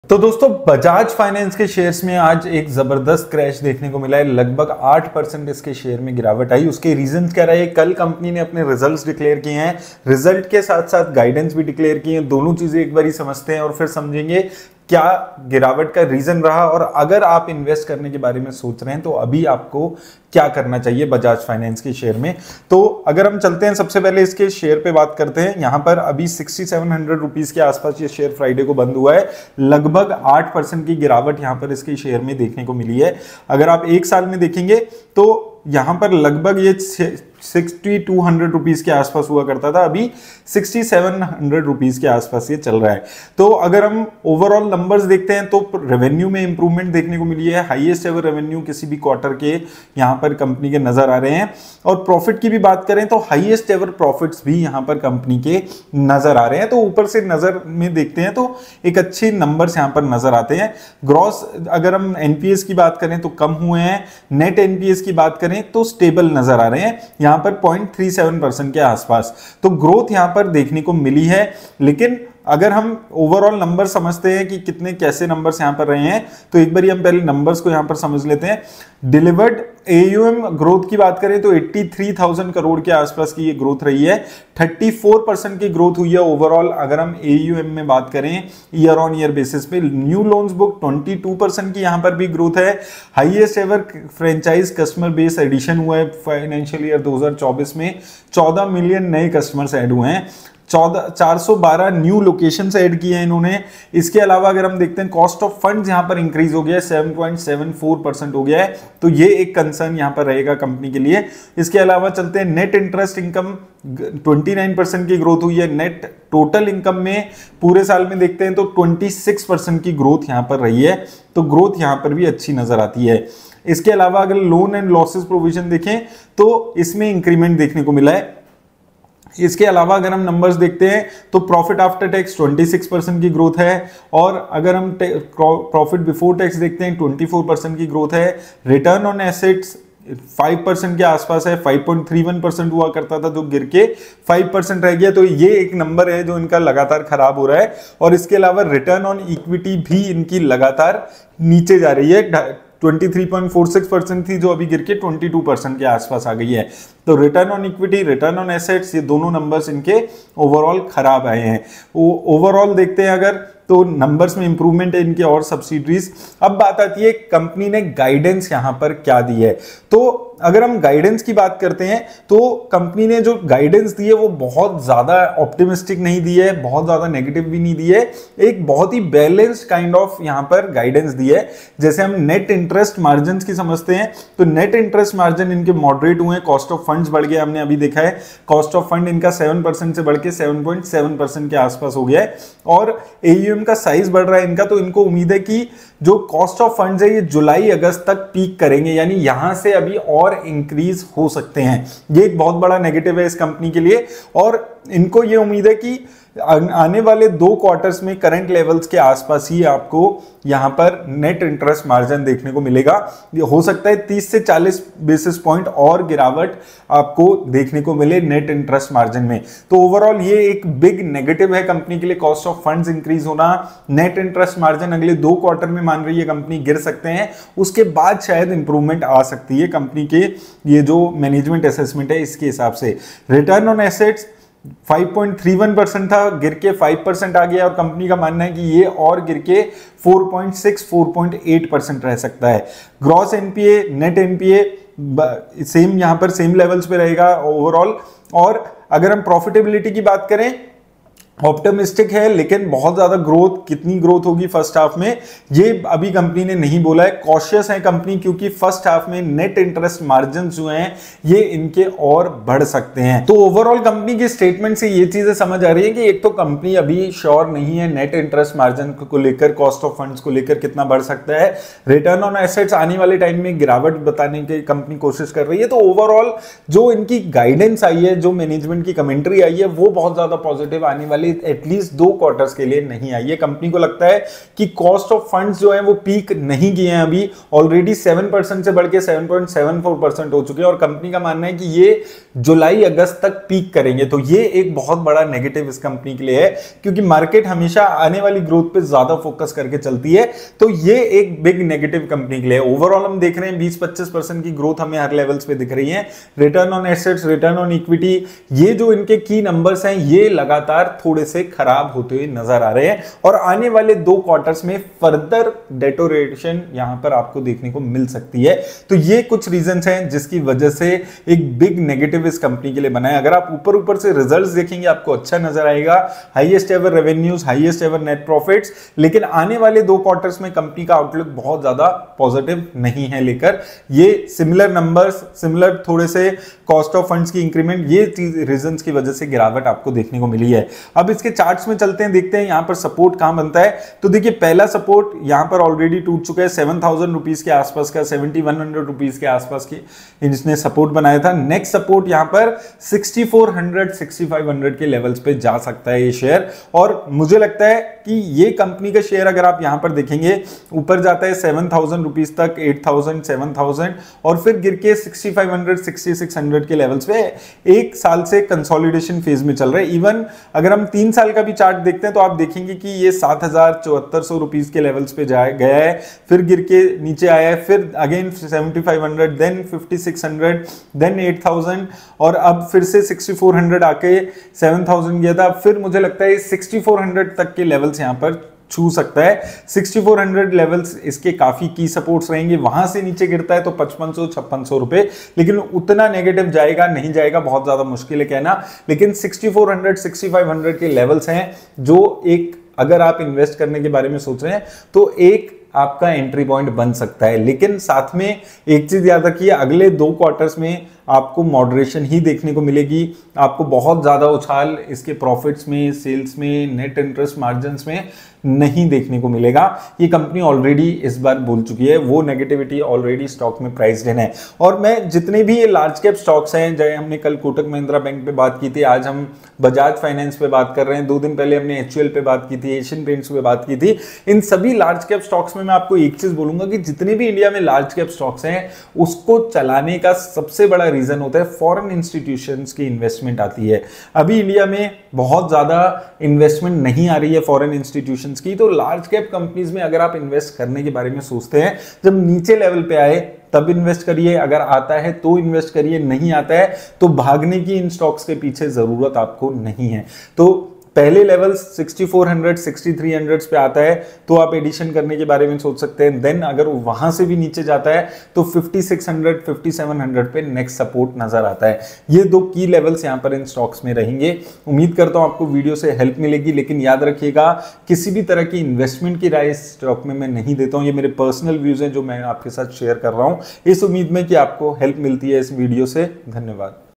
तो दोस्तों बजाज फाइनेंस के शेयर्स में आज एक जबरदस्त क्रैश देखने को मिला है। लगभग 8% इसके शेयर में गिरावट आई। उसके रीजंस क्या रहे? कल कंपनी ने अपने रिजल्ट्स डिक्लेयर किए हैं, रिजल्ट के साथ साथ गाइडेंस भी डिक्लेयर किए हैं। दोनों चीजें एक बार ही समझते हैं और फिर समझेंगे क्या गिरावट का रीजन रहा और अगर आप इन्वेस्ट करने के बारे में सोच रहे हैं तो अभी आपको क्या करना चाहिए बजाज फाइनेंस के शेयर में। तो अगर हम चलते हैं, सबसे पहले इसके शेयर पे बात करते हैं। यहां पर अभी 6700 रुपीज के आसपास ये शेयर फ्राइडे को बंद हुआ है। लगभग 8% की गिरावट यहां पर इसके शेयर में देखने को मिली है। अगर आप एक साल में देखेंगे तो यहां पर लगभग ये 6200 रुपीज के आसपास हुआ करता था, अभी 6700 रुपीज के आसपास ये चल रहा है। तो अगर हम ओवरऑल नंबर्स देखते हैं तो रेवेन्यू में इंप्रूवमेंट देखने को मिली है। हाईएस्ट एवर रेवेन्यू किसी भी क्वार्टर के यहां पर कंपनी के नजर आ रहे हैं। और प्रॉफिट की भी बात करें तो हाईएस्ट एवर प्रॉफिट्स भी यहां पर कंपनी के नजर आ रहे हैं। तो ऊपर से नजर में देखते हैं तो एक अच्छे नंबर्स यहां पर नजर आते हैं। ग्रॉस अगर हम एनपीएस की बात करें तो कम हुए हैं। नेट एनपीएस की बात करें तो स्टेबल नजर आ रहे हैं, यहां पर 0.37% के आसपास। तो ग्रोथ यहां पर देखने को मिली है। लेकिन अगर हम ओवरऑल नंबर समझते हैं कि कितने कैसे नंबर्स यहां पर रहे हैं तो एक बार हम पहले नंबर्स को यहां पर समझ लेते हैं। डिलीवर्ड एयूएम ग्रोथ की बात करें तो 83,000 करोड़ के आसपास की ये ग्रोथ रही है। 34% की ग्रोथ हुई है ओवरऑल अगर हम एयूएम में बात करें ईयर ऑन ईयर बेसिस पे। न्यू लोन्स बुक 22% की यहां पर भी ग्रोथ है। Highest ever franchise customer base addition हुआ है फाइनेंशियल ईयर 2024 में। 14 मिलियन नए कस्टमर्स ऐड हुए हैं। 412 न्यू लोकेशंस ऐड किए हैं इन्होंने। इसके अलावा अगर हम देखते हैं कॉस्ट ऑफ फंड्स यहां पर इंक्रीज हो गया है, 7.74% हो गया है। तो ये एक कंसर्न यहां पर रहेगा कंपनी के लिए। इसके अलावा चलते हैं नेट इंटरेस्ट इनकम 29% की ग्रोथ हुई है। नेट टोटल इनकम में पूरे साल में देखते हैं तो 26% की ग्रोथ यहां पर रही है। तो ग्रोथ यहां पर भी अच्छी नजर आती है। इसके अलावा अगर लोन एंड लॉसेस प्रोविजन देखें तो इसमें इंक्रीमेंट देखने को मिला है। इसके अलावा अगर हम नंबर्स देखते हैं तो प्रॉफिट आफ्टर टैक्स 26% की ग्रोथ है। और अगर हम प्रॉफिट बिफोर टैक्स देखते हैं 24% की ग्रोथ है। रिटर्न ऑन एसेट्स 5% के आसपास है, 5.31% हुआ करता था जो गिर के 5% रह गया। तो ये एक नंबर है जो इनका लगातार खराब हो रहा है। और इसके अलावा रिटर्न ऑन इक्विटी भी इनकी लगातार नीचे जा रही है। 23.46% थी जो अभी गिर के 22% के आसपास आ गई है। तो return on equity, return on assets, ये दोनों नंबर्स इनके ओवरऑल खराब आए हैं। ओवरऑल देखते हैं अगर तो नंबर्स में इंप्रूवमेंट है इनके और सब्सिडरीज। अब बात आती है कंपनी ने गाइडेंस यहां पर क्या दी है। तो अगर हम गाइडेंस की बात करते हैं तो कंपनी ने जो गाइडेंस दी है वो बहुत ज्यादा ऑप्टिमिस्टिक नहीं दी है, बहुत ज्यादा नेगेटिव भी नहीं दी है। एक बहुत ही बैलेंस्ड काइंड ऑफ यहां पर गाइडेंस दी है। जैसे हम नेट इंटरेस्ट मार्जिन की समझते हैं तो नेट इंटरेस्ट मार्जिन इनके मॉडरेट हुए हैं। कॉस्ट ऑफ फंड्स बढ़ गया, हमने अभी देखा है कॉस्ट ऑफ फंड इनका 7% से बढ़ के 7.7% के आसपास हो गया है। और एयूएम का साइज बढ़ रहा है इनका। तो इनको उम्मीद है कि जो कॉस्ट ऑफ फंड्स है ये जुलाई अगस्त तक पीक करेंगे, यानी यहां से अभी और इंक्रीज हो सकते हैं। ये एक बहुत बड़ा नेगेटिव है इस कंपनी के लिए। और इनको ये उम्मीद है कि आने वाले 2 क्वार्टर्स में करंट लेवल्स के आसपास ही आपको यहां पर नेट इंटरेस्ट मार्जिन देखने को मिलेगा। हो सकता है 30 से 40 बेसिस पॉइंट और गिरावट आपको देखने को मिले नेट इंटरेस्ट मार्जिन में। तो ओवरऑल ये एक बिग नेगेटिव है कंपनी के लिए, कॉस्ट ऑफ फंड्स इंक्रीज होना। नेट इंटरेस्ट मार्जिन अगले 2 क्वार्टर में मान रही है कंपनी गिर सकते हैं, उसके बाद शायद इंप्रूवमेंट आ सकती है कंपनी के ये जो मैनेजमेंट असेसमेंट है इसके हिसाब से। रिटर्न ऑन एसेट्स 5.31% था, गिर के 5% आ गया और कंपनी का मानना है कि ये और गिर के 4.8% रह सकता है। Gross NPA, net NPA same यहां पर सेम लेवल्स पे रहेगा ओवरऑल। और अगर हम प्रॉफिटेबिलिटी की बात करें ऑप्टिमिस्टिक है, लेकिन बहुत ज्यादा ग्रोथ, कितनी ग्रोथ होगी फर्स्ट हाफ में ये अभी कंपनी ने नहीं बोला है। कॉशियस है कंपनी क्योंकि फर्स्ट हाफ में नेट इंटरेस्ट मार्जिन जो हैं ये इनके और बढ़ सकते हैं। तो ओवरऑल कंपनी के स्टेटमेंट से ये चीजें समझ आ रही है कि एक तो कंपनी अभी श्योर नहीं है नेट इंटरेस्ट मार्जिन को लेकर, कॉस्ट ऑफ फंड्स को लेकर कितना बढ़ सकता है। रिटर्न ऑन एसेट्स आने वाले टाइम में गिरावट बताने की कंपनी कोशिश कर रही है। तो ओवरऑल जो इनकी गाइडेंस आई है, जो मैनेजमेंट की कमेंट्री आई है वो बहुत ज्यादा पॉजिटिव आने वाले एटलीस्ट 2 क्वार्टर्स के लिए नहीं आई है। कंपनी को लगता है कि कॉस्ट ऑफ फंड्स जो है वो पीक नहीं किए हैं, अभी ऑलरेडी 7% से बढ़ के 7.74% हो चुके हैं और कंपनी का मानना है कि ये जुलाई अगस्त तक पीक करेंगे। तो ये एक बहुत बड़ा नेगेटिव इस कंपनी के लिए है, क्योंकि मार्केट हमेशा आने वाली ग्रोथ पे ज्यादा फोकस करके चलती है। तो ये एक बिग नेगेटिव कंपनी के लिए। ओवरऑल हम देख रहे हैं 20-25% की ग्रोथ हमें हर लेवल्स पे दिख रही है। Return on assets, return on equity, ये जो इनके की नंबर्स हैं ये लगातार थोड़े से खराब होते हुए नजर आ रहे हैं और आने वाले 2 क्वार्टर्स में फर्दर डेटोरेशन यहां पर आपको देखने को मिल सकती है। तो ये कुछ रीजंस हैं जिसकी वजह से एक बिग नेगेटिव इस कंपनी के लिए बना है। अगर आप ऊपर ऊपर से रिजल्ट्स देखेंगे आपको अच्छा नजर आएगा, highest ever revenues, highest ever net profits, लेकिन आने वाले 2 क्वार्टर्स में कंपनी का आउटलुक बहुत ज्यादा पॉजिटिव नहीं है लेकर। ये सिमिलर नंबर्स, सिमिलर थोड़े से कॉस्ट ऑफ फंड्स की इंक्रीमेंट, ये रीजंस की वजह से गिरावट आपको देखने को मिली है। अब इसके चार्ट्स में चलते हैं, देखते हैं यहां पर सपोर्ट कहां बनता है। तो देखिए पहला सपोर्ट यहां पर ऑलरेडी टूट चुका है 7000 रुपीज के आसपास का, 7100 रुपीज के आसपास की इसने सपोर्ट बनाया था। नेक्स्ट सपोर्ट यहां पर 6400 6500 के लेवल्स पे जा सकता है ये शेयर, और मुझे लगता है कि ये कंपनी का शेयर अगर आप यहां पर देखेंगे ऊपर जाता है 7000 रुपीज तक, 8000 7000 और फिर गिर के 6500 6600 के लेवल्स पे एक साल से कंसोलिडेशन फेज में चल रहा है। इवन अगर हम 3 साल का भी चार्ट देखते हैं तो आप देखेंगे कि ये 7400 रुपीज के लेवल्स पे गया है, फिर गिर के नीचे आया है, फिर अगेन 7500, देन 5600, देन 8000 और अब फिर से 6400 आके 7000 गया था। फिर मुझे लगता है 6400 तक के लेवल्स यहां पर छू सकता है। 6400 लेवल्स इसके काफी की सपोर्ट्स रहेंगे। वहां से नीचे गिरता है तो 5500-5600 रुपए, लेकिन उतना नेगेटिव जाएगा नहीं जाएगा बहुत ज्यादा मुश्किल है कहना। लेकिन 6400 6500 के लेवल्स हैं जो एक, अगर आप इन्वेस्ट करने के बारे में सोच रहे हैं तो एक आपका एंट्री पॉइंट बन सकता है। लेकिन साथ में एक चीज याद रखिए, अगले 2 क्वार्टर्स में आपको मॉडरेशन ही देखने को मिलेगी। आपको बहुत ज्यादा उछाल इसके प्रॉफिट्स में, सेल्स में, नेट इंटरेस्ट मार्जिन्स में नहीं देखने को मिलेगा। ये कंपनी ऑलरेडी इस बार बोल चुकी है, वो नेगेटिविटी ऑलरेडी स्टॉक में प्राइस्ड इन है। और मैं जितने भी ये लार्ज कैप स्टॉक्स हैं, जैसे हमने कल कोटक महिंद्रा बैंक पे बात की थी, आज हम बजाज फाइनेंस पे बात कर रहे हैं, 2 दिन पहले हमने एचयूएल पे बात की थी, एशियन पेंट्स पे बात की थी। इन सभी लार्ज कैप स्टॉक्स में मैं आपको एक चीज बोलूंगा कि जितने भी इंडिया में लार्ज कैप स्टॉक्स हैं उसको चलाने का सबसे बड़ा रीजन होता है फॉरेन इंस्टीट्यूशंस की इन्वेस्टमेंट आती है। अभी इंडिया में बहुत ज्यादा इन्वेस्टमेंट नहीं आ रही है फॉरेन इंस्टीट्यूशंस की। तो लार्ज कैप कंपनीज में अगर आप इन्वेस्ट करने के बारे में सोचते हैं, जब नीचे लेवल पे आए तब इन्वेस्ट करिए, अगर आता है तो इन्वेस्ट करिए, नहीं आता है तो भागने की इन स्टॉक्स के पीछे जरूरत आपको नहीं है। तो पहले लेवल 6400 6300 पे आता है तो आप एडिशन करने के बारे में सोच सकते हैं। देन अगर वहां से भी नीचे जाता है तो 5600 5700 पे नेक्स्ट सपोर्ट नजर आता है। ये 2 की लेवल्स यहां पर इन स्टॉक्स में रहेंगे। उम्मीद करता हूं आपको वीडियो से हेल्प मिलेगी, लेकिन याद रखिएगा किसी भी तरह की इन्वेस्टमेंट की राय इस स्टॉक में मैं नहीं देता हूं। ये मेरे पर्सनल व्यूज हैं जो मैं आपके साथ शेयर कर रहा हूं, इस उम्मीद में कि आपको हेल्प मिलती है इस वीडियो से। धन्यवाद।